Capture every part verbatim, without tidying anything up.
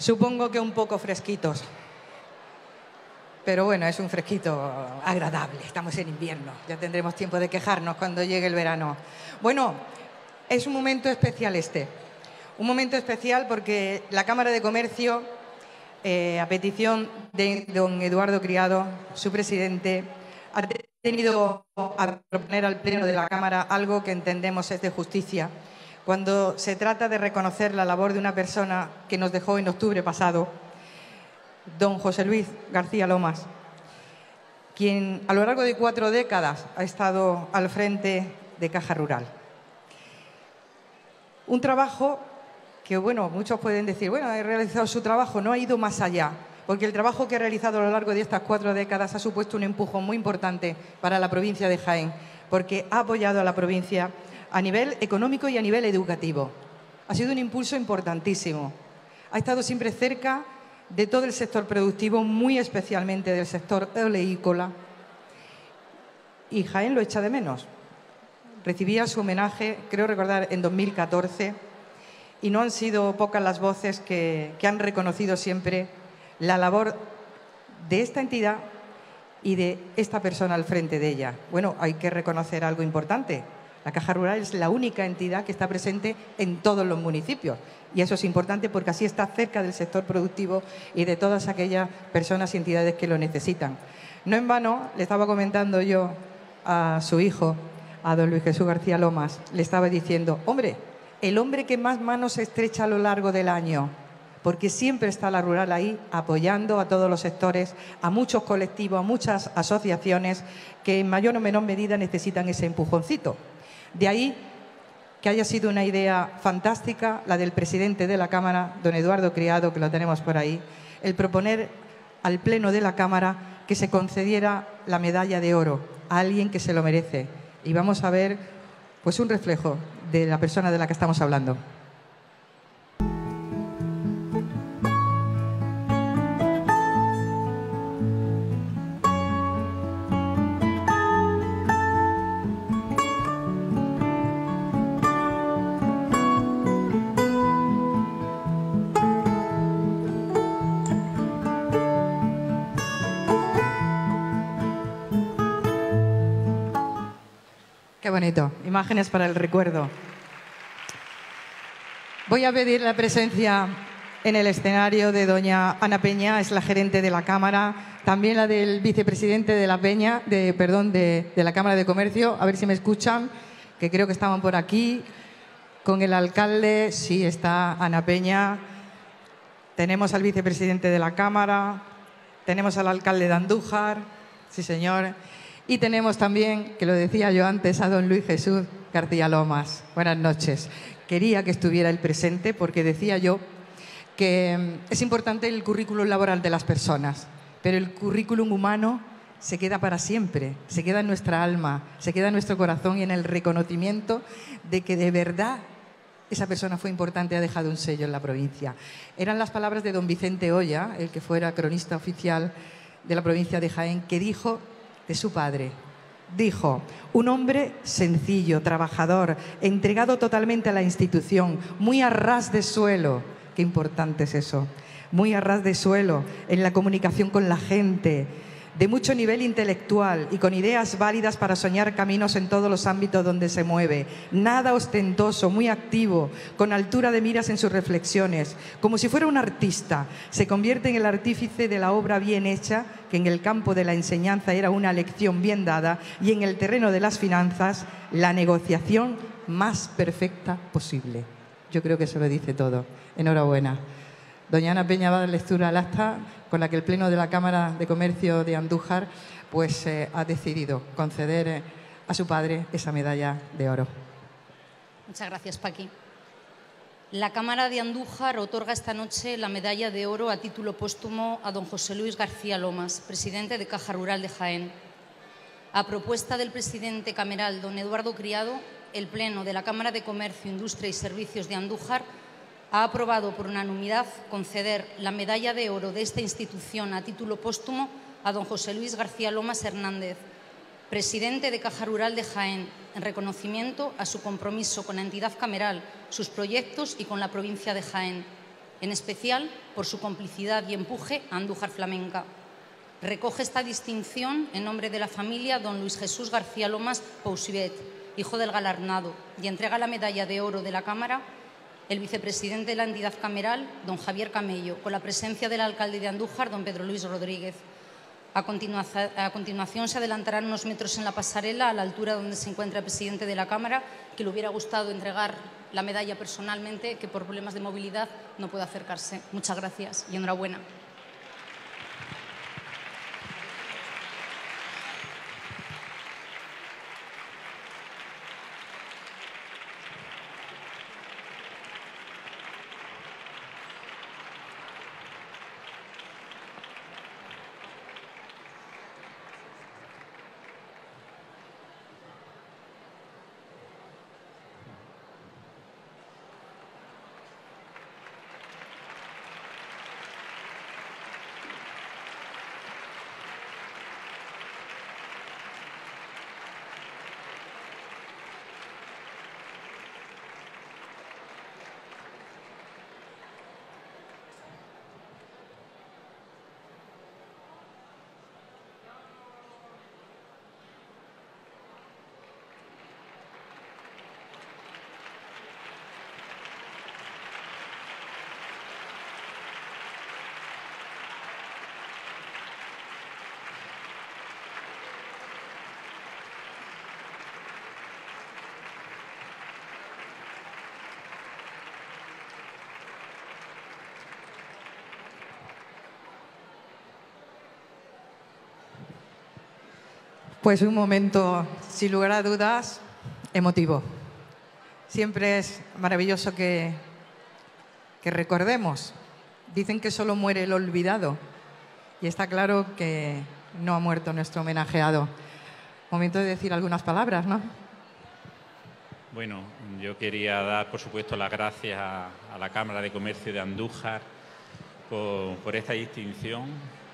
Supongo que un poco fresquitos. Pero bueno, es un fresquito agradable. Estamos en invierno. Ya tendremos tiempo de quejarnos cuando llegue el verano. Bueno, es un momento especial este. Un momento especial porque la Cámara de Comercio, eh, a petición de don Eduardo Criado, su presidente, ha tenido a proponer al Pleno de la Cámara algo que entendemos es de justicia, cuando se trata de reconocer la labor de una persona que nos dejó en octubre pasado, don José Luis García Lomas, quien a lo largo de cuatro décadas ha estado al frente de Caja Rural. Un trabajo que, bueno, muchos pueden decir, bueno, ha realizado su trabajo, no ha ido más allá, porque el trabajo que ha realizado a lo largo de estas cuatro décadas ha supuesto un empujón muy importante para la provincia de Jaén, porque ha apoyado a la provincia a nivel económico y a nivel educativo. Ha sido un impulso importantísimo. Ha estado siempre cerca de todo el sector productivo, muy especialmente del sector oleícola, y Jaén lo echa de menos. Recibía su homenaje, creo recordar, en dos mil catorce, y no han sido pocas las voces que, que han reconocido siempre la labor de esta entidad y de esta persona al frente de ella. Bueno, hay que reconocer algo importante. La Caja Rural es la única entidad que está presente en todos los municipios. Y eso es importante porque así está cerca del sector productivo y de todas aquellas personas y entidades que lo necesitan. No en vano, le estaba comentando yo a su hijo, a don Luis Jesús García Lomas, le estaba diciendo, hombre, el hombre que más manos estrecha a lo largo del año, porque siempre está la rural ahí apoyando a todos los sectores, a muchos colectivos, a muchas asociaciones que en mayor o menor medida necesitan ese empujoncito. De ahí que haya sido una idea fantástica la del presidente de la Cámara, don Eduardo Criado, que lo tenemos por ahí, el proponer al Pleno de la Cámara que se concediera la medalla de oro a alguien que se lo merece. Y vamos a ver pues un reflejo de la persona de la que estamos hablando. Qué bonito. Imágenes para el recuerdo. Voy a pedir la presencia en el escenario de doña Ana Peña, es la gerente de la Cámara, también la del vicepresidente de la Peña, de, perdón, de, de la Cámara de Comercio, a ver si me escuchan, que creo que estaban por aquí, con el alcalde, sí, está Ana Peña, tenemos al vicepresidente de la Cámara, tenemos al alcalde de Andújar, sí señor, y tenemos también, que lo decía yo antes, a don Luis Jesús García Lomas. Buenas noches. Quería que estuviera él presente porque decía yo que es importante el currículum laboral de las personas, pero el currículum humano se queda para siempre, se queda en nuestra alma, se queda en nuestro corazón y en el reconocimiento de que de verdad esa persona fue importante y ha dejado un sello en la provincia. Eran las palabras de don Vicente Oya, el que fuera cronista oficial de la provincia de Jaén, que dijo de su padre. Dijo, un hombre sencillo, trabajador, entregado totalmente a la institución, muy a ras de suelo. Qué importante es eso. Muy a ras de suelo en la comunicación con la gente, de mucho nivel intelectual y con ideas válidas para soñar caminos en todos los ámbitos donde se mueve. Nada ostentoso, muy activo, con altura de miras en sus reflexiones. Como si fuera un artista, se convierte en el artífice de la obra bien hecha, que en el campo de la enseñanza era una lección bien dada, y en el terreno de las finanzas, la negociación más perfecta posible. Yo creo que eso lo dice todo. Enhorabuena. Doña Ana Peña va a dar lectura al acta con la que el Pleno de la Cámara de Comercio de Andújar pues, eh, ha decidido conceder eh, a su padre esa medalla de oro. Muchas gracias, Paqui. La Cámara de Andújar otorga esta noche la medalla de oro a título póstumo a don José Luis García Lomas, presidente de Caja Rural de Jaén. A propuesta del presidente cameral, don Eduardo Criado, el Pleno de la Cámara de Comercio, Industria y Servicios de Andújar ha aprobado por unanimidad conceder la medalla de oro de esta institución a título póstumo a don José Luis García Lomas Hernández, presidente de Caja Rural de Jaén, en reconocimiento a su compromiso con la entidad cameral, sus proyectos y con la provincia de Jaén. en especial por su complicidad y empuje a Andújar Flamenca. Recoge esta distinción en nombre de la familia don Luis Jesús García Lomas Pousibet, hijo del galardonado, y entrega la medalla de oro de la Cámara el vicepresidente de la entidad cameral, don Javier Camello, con la presencia del alcalde de Andújar, don Pedro Luis Rodríguez. A continuación, a continuación se adelantarán unos metros en la pasarela, a la altura donde se encuentra el presidente de la Cámara, que le hubiera gustado entregar la medalla personalmente, que por problemas de movilidad no puede acercarse. Muchas gracias y enhorabuena. Pues un momento, sin lugar a dudas, emotivo. Siempre es maravilloso que, que recordemos. Dicen que solo muere el olvidado y está claro que no ha muerto nuestro homenajeado. Momento de decir algunas palabras, ¿no? Bueno, yo quería dar, por supuesto, las gracias a, a la Cámara de Comercio de Andújar por, por esta distinción,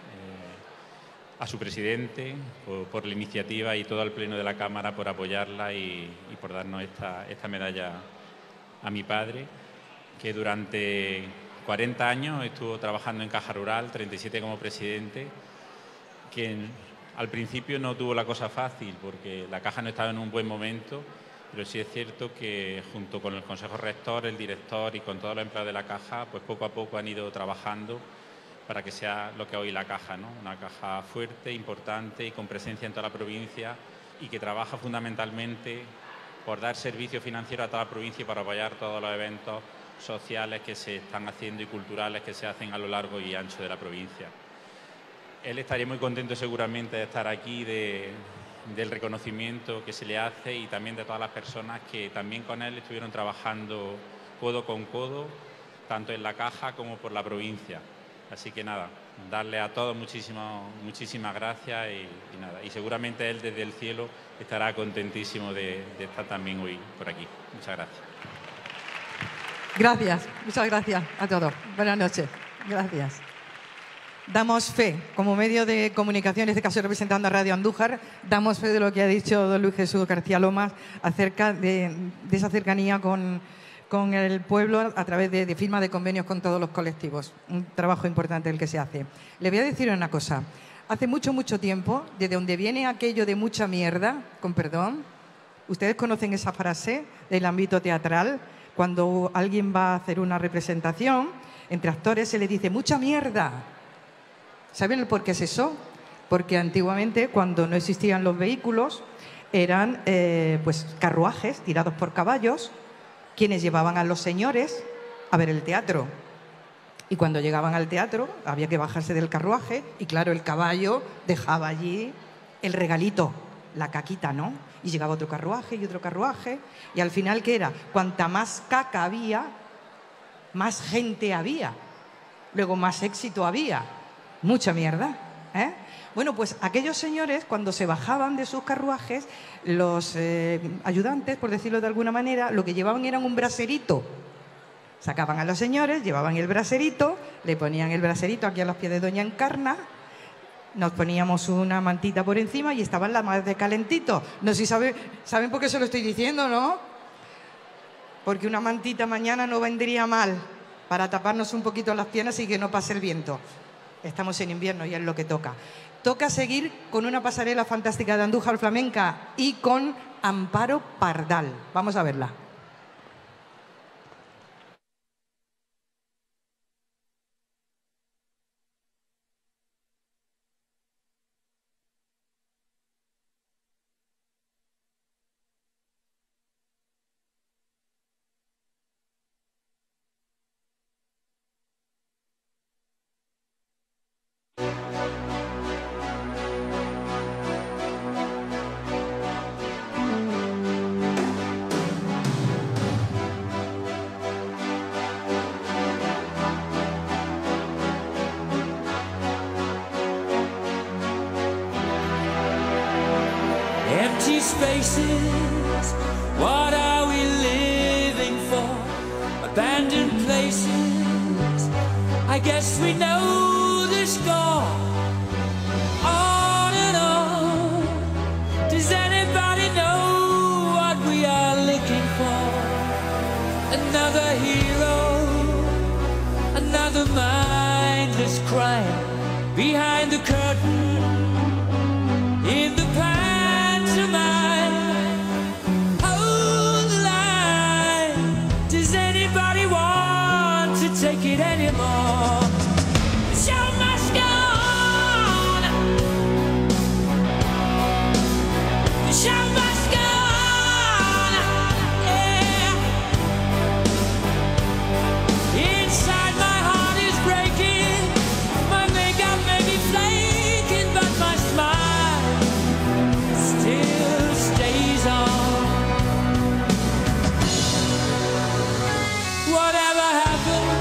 a su presidente por, por la iniciativa y todo el pleno de la Cámara por apoyarla y, y por darnos esta, esta medalla a mi padre, que durante cuarenta años estuvo trabajando en Caja Rural, treinta y siete como presidente, que en, al principio no tuvo la cosa fácil porque la Caja no estaba en un buen momento, pero sí es cierto que junto con el Consejo Rector, el director y con todos los empleados de la Caja, pues poco a poco han ido trabajando para que sea lo que hoy la Caja, ¿no? Una caja fuerte, importante y con presencia en toda la provincia y que trabaja fundamentalmente por dar servicio financiero a toda la provincia y para apoyar todos los eventos sociales que se están haciendo y culturales que se hacen a lo largo y ancho de la provincia. Él estaría muy contento seguramente de estar aquí, de, del reconocimiento que se le hace y también de todas las personas que también con él estuvieron trabajando codo con codo, tanto en la Caja como por la provincia. Así que nada, darle a todos muchísimas, muchísimas gracias y, y nada. Y seguramente él desde el cielo estará contentísimo de, de estar también hoy por aquí. Muchas gracias. Gracias, muchas gracias a todos. Buenas noches. Gracias. Damos fe, como medio de comunicación, en este caso representando a Radio Andújar, damos fe de lo que ha dicho don Luis Jesús García Lomas acerca de, de esa cercanía con... con el pueblo a través de, de firma de convenios con todos los colectivos. Un trabajo importante el que se hace. Le voy a decir una cosa. Hace mucho, mucho tiempo, desde donde viene aquello de mucha mierda, con perdón, ustedes conocen esa frase del ámbito teatral, cuando alguien va a hacer una representación, entre actores se le dice mucha mierda. ¿Saben el por qué es eso? Porque antiguamente, cuando no existían los vehículos, eran eh, pues, carruajes tirados por caballos, quienes llevaban a los señores a ver el teatro. Y cuando llegaban al teatro había que bajarse del carruaje y claro, el caballo dejaba allí el regalito, la caquita, ¿no? Y llegaba otro carruaje y otro carruaje y al final, ¿qué era? Cuanta más caca había, más gente había. Luego más éxito había. Mucha mierda, ¿eh? Bueno, pues aquellos señores, cuando se bajaban de sus carruajes, los eh, ayudantes, por decirlo de alguna manera, lo que llevaban era un braserito. Sacaban a los señores, llevaban el braserito, le ponían el braserito aquí a los pies de doña Encarna, nos poníamos una mantita por encima y estaban las más de calentito. No sé si sabe, saben por qué se lo estoy diciendo, ¿no? Porque una mantita mañana no vendría mal. para taparnos un poquito las piernas y que no pase el viento. Estamos en invierno y es lo que toca. Toca seguir con una pasarela fantástica de Andújar Flamenca y con Amparo Pardal. Vamos a verla. Empty spaces, what are we living for? Abandoned places, I guess we know the score. On and on, does anybody know what we are looking for? Another hero, another mindless crime behind the curtain, in the past. Take it anymore. The show must go on. The show must go on. Yeah. Inside my heart is breaking. My makeup may be flaking, but my smile still stays on. Whatever happens,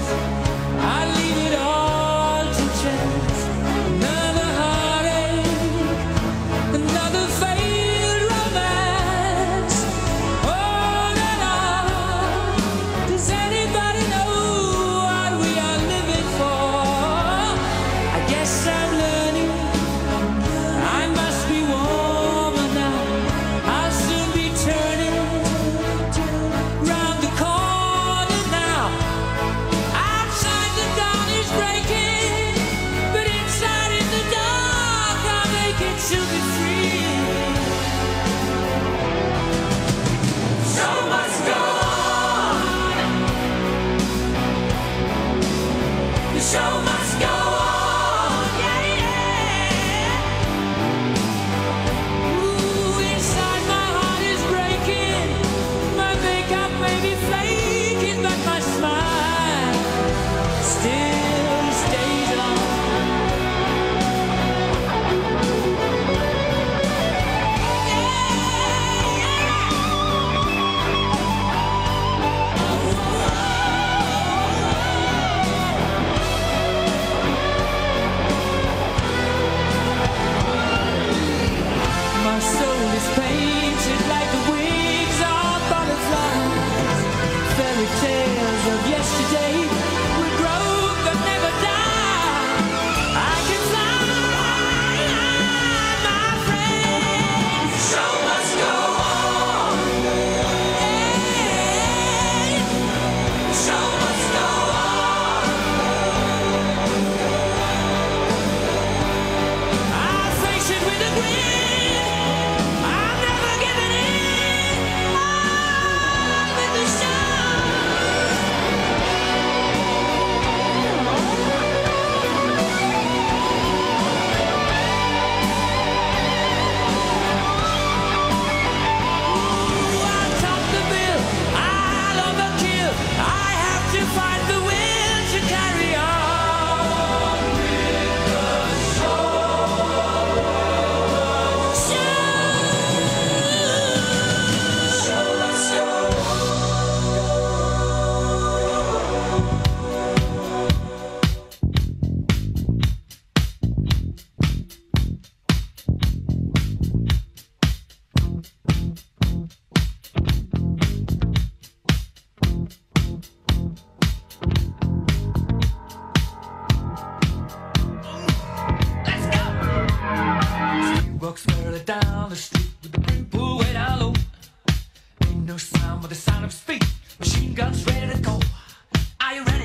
walks further down the street with the brim pulled way down low. Ain't no sound but the sound of speed. Machine guns ready to go. Are you ready?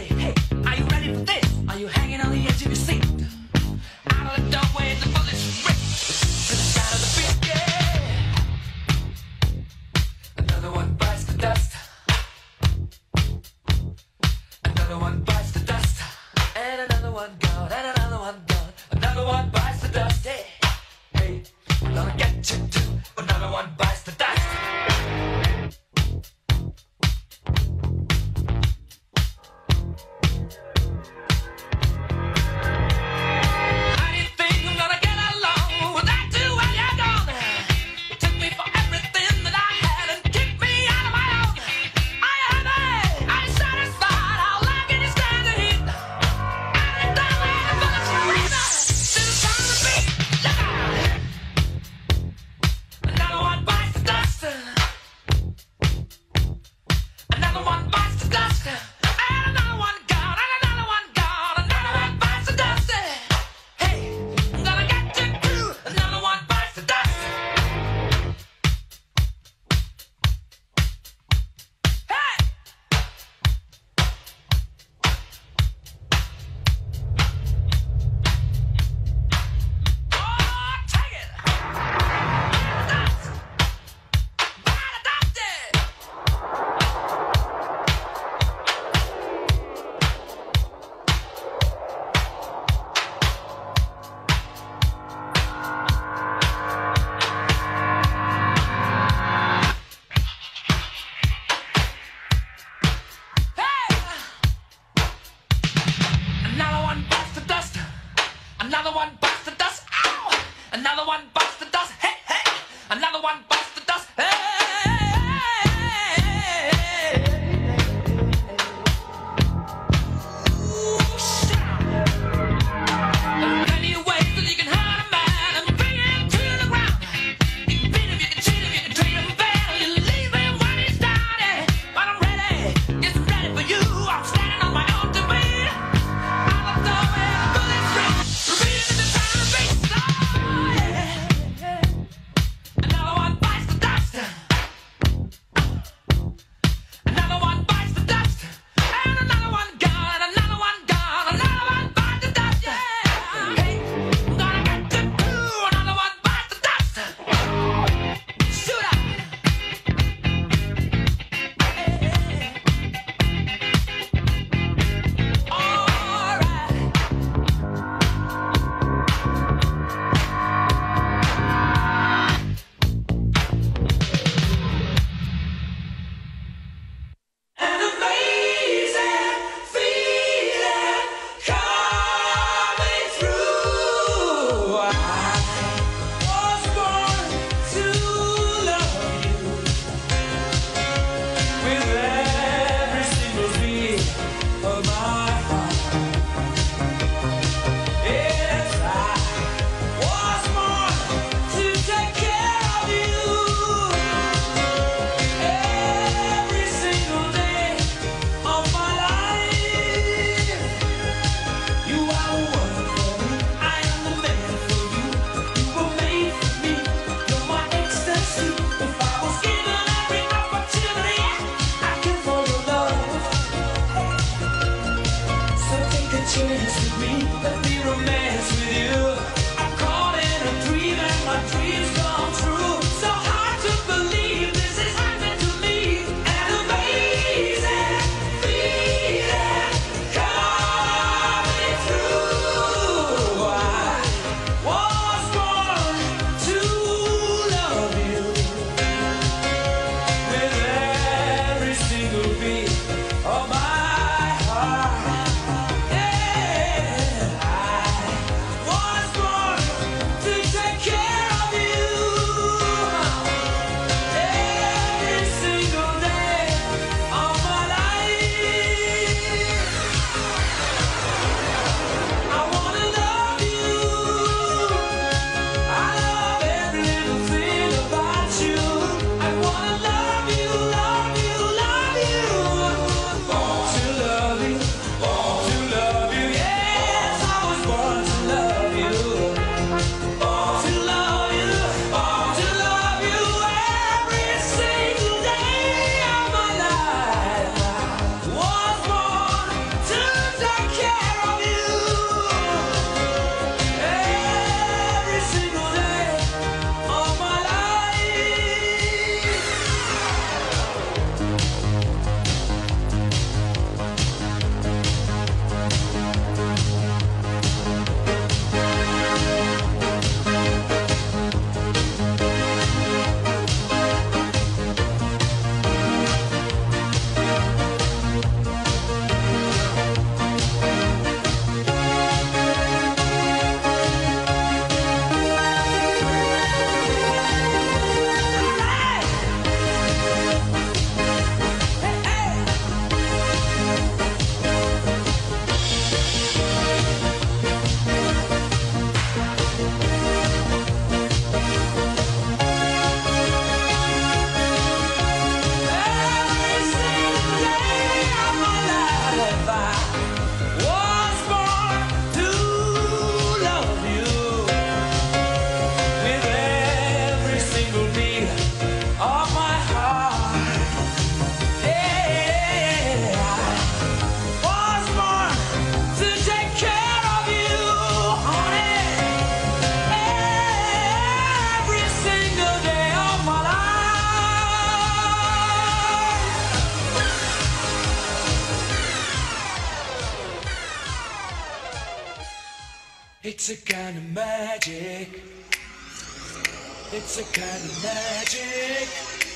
It's a kind of magic. It's a kind of magic.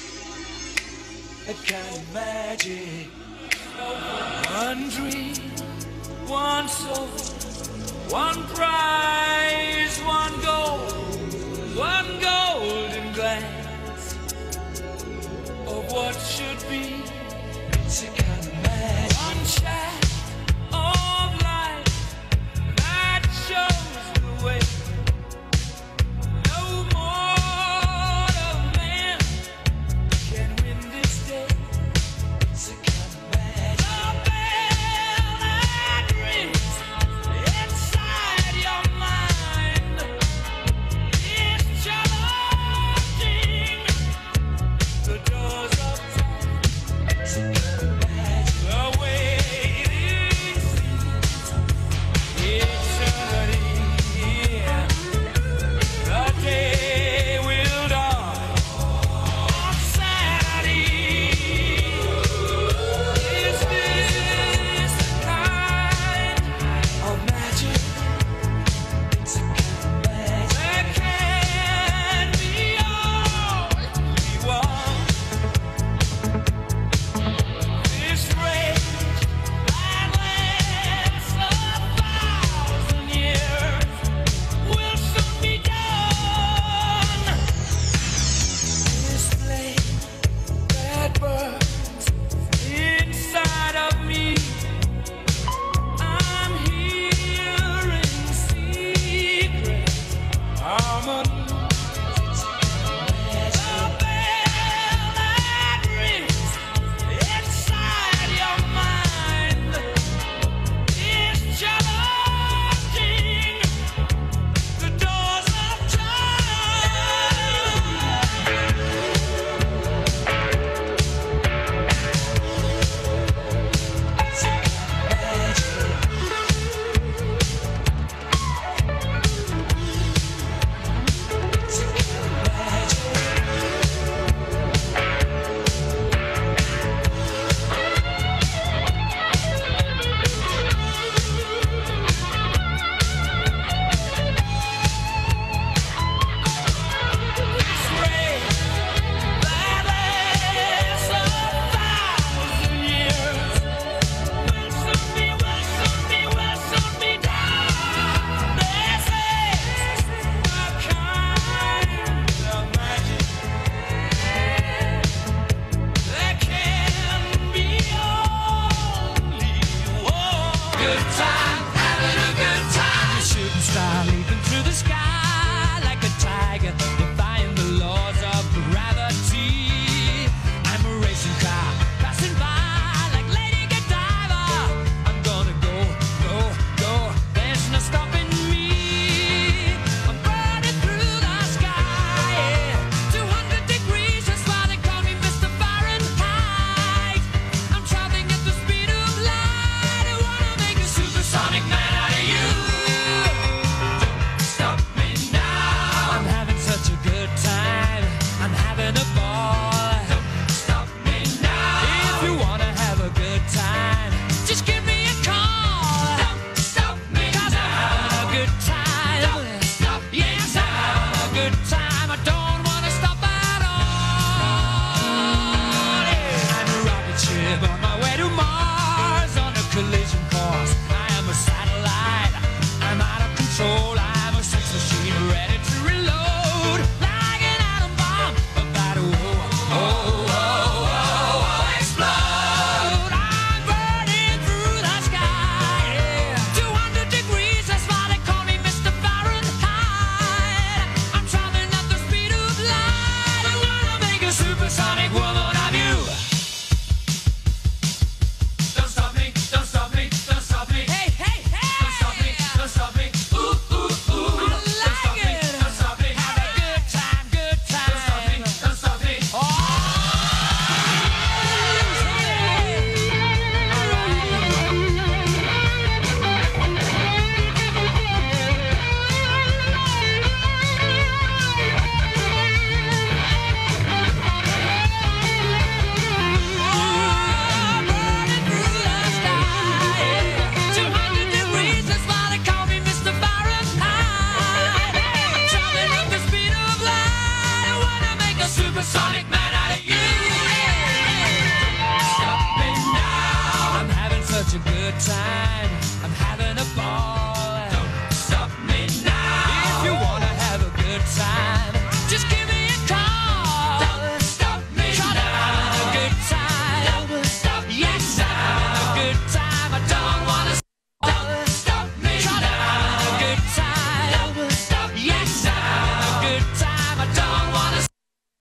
A kind of magic. One dream, one soul, one prize, one goal, one golden glance of what should be. It's a kind of magic. One shot of light that shows the way. No mortal man can win this day. It's a kind of magic. The bell that rings inside your mind is challenging the doors of time. It's a kind of magic. The way it seems eternity. The day will dawn on Saturday. Is this the kind of magic? It's a kind of magic. That can be all we want. This rage that lasts a thousand years will soon be done. This flame that burns inside of me, I'm hearing secret harmony. The bell that rings inside your mind is challenging the doors of time. It's a Don't stop me, don't stop me, don't stop me. such a good time. I'm having a